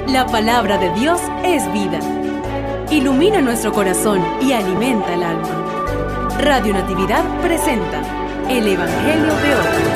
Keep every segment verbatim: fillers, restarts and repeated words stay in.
La palabra de Dios es vida. Ilumina nuestro corazón y alimenta el alma. Radio Natividad presenta el Evangelio de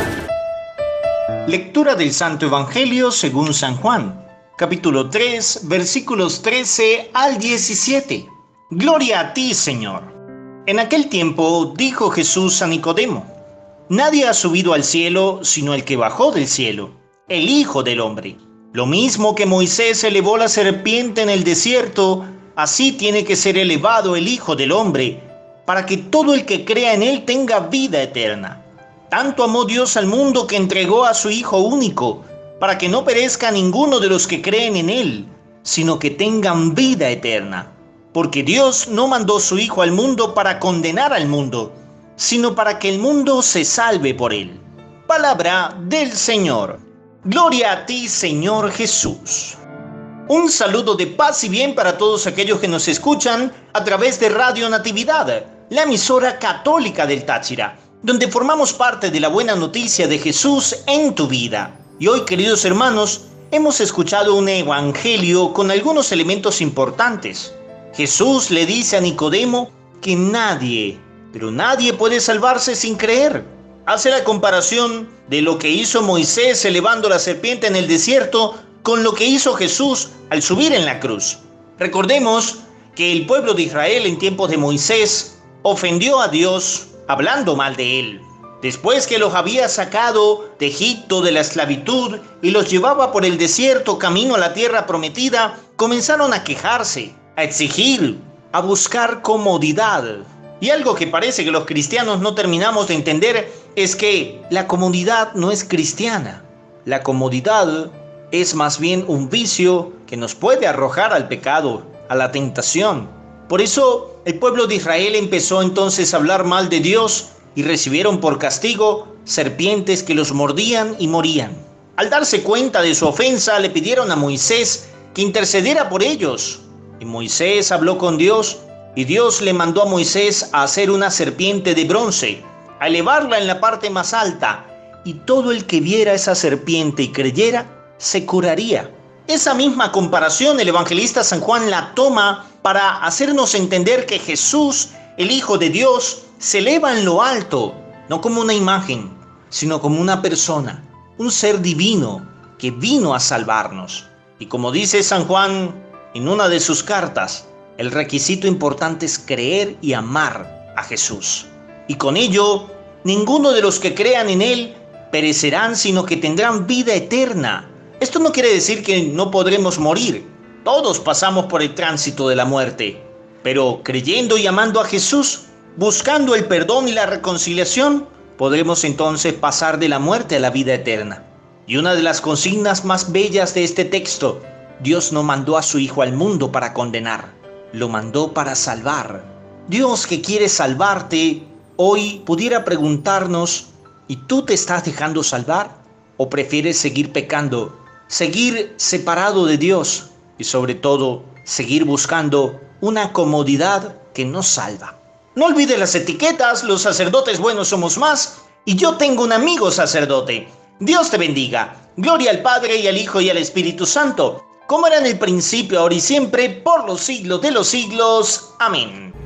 hoy. Lectura del Santo Evangelio según San Juan, capítulo tres, versículos trece al diecisiete. Gloria a ti, Señor. En aquel tiempo dijo Jesús a Nicodemo: Nadie ha subido al cielo sino el que bajó del cielo, el Hijo del Hombre. Lo mismo que Moisés elevó la serpiente en el desierto, así tiene que ser elevado el Hijo del Hombre, para que todo el que crea en él tenga vida eterna. Tanto amó Dios al mundo que entregó a su Hijo único, para que no perezca ninguno de los que creen en él, sino que tengan vida eterna. Porque Dios no mandó su Hijo al mundo para condenar al mundo, sino para que el mundo se salve por él. Palabra del Señor. Gloria a ti, Señor Jesús. Un saludo de paz y bien para todos aquellos que nos escuchan a través de Radio Natividad, la emisora católica del Táchira, donde formamos parte de la buena noticia de Jesús en tu vida. Y hoy, queridos hermanos, hemos escuchado un evangelio con algunos elementos importantes. Jesús le dice a Nicodemo que nadie, pero nadie puede salvarse sin creer. Hace la comparación de lo que hizo Moisés elevando la serpiente en el desierto con lo que hizo Jesús al subir en la cruz. Recordemos que el pueblo de Israel en tiempos de Moisés ofendió a Dios hablando mal de él. Después que los había sacado de Egipto de la esclavitud y los llevaba por el desierto camino a la tierra prometida, comenzaron a quejarse, a exigir, a buscar comodidad. Y algo que parece que los cristianos no terminamos de entender es que la comodidad no es cristiana. La comodidad es más bien un vicio que nos puede arrojar al pecado, a la tentación. Por eso el pueblo de Israel empezó entonces a hablar mal de Dios y recibieron por castigo serpientes que los mordían y morían. Al darse cuenta de su ofensa, le pidieron a Moisés que intercediera por ellos. Y Moisés habló con Dios, y Dios le mandó a Moisés a hacer una serpiente de bronce, a elevarla en la parte más alta, y todo el que viera esa serpiente y creyera, se curaría. Esa misma comparación el evangelista San Juan la toma para hacernos entender que Jesús, el Hijo de Dios, se eleva en lo alto, no como una imagen, sino como una persona, un ser divino que vino a salvarnos. Y como dice San Juan en una de sus cartas, el requisito importante es creer y amar a Jesús. Y con ello, ninguno de los que crean en Él perecerán, sino que tendrán vida eterna. Esto no quiere decir que no podremos morir. Todos pasamos por el tránsito de la muerte. Pero creyendo y amando a Jesús, buscando el perdón y la reconciliación, podremos entonces pasar de la muerte a la vida eterna. Y una de las consignas más bellas de este texto: Dios no mandó a su Hijo al mundo para condenar, lo mandó para salvar. Dios, que quiere salvarte, hoy pudiera preguntarnos: ¿y tú te estás dejando salvar? ¿O prefieres seguir pecando, seguir separado de Dios y sobre todo seguir buscando una comodidad que no salva? No olvides las etiquetas: los sacerdotes buenos somos más, y yo tengo un amigo sacerdote. Dios te bendiga. Gloria al Padre, y al Hijo, y al Espíritu Santo, como era en el principio, ahora y siempre, por los siglos de los siglos. Amén.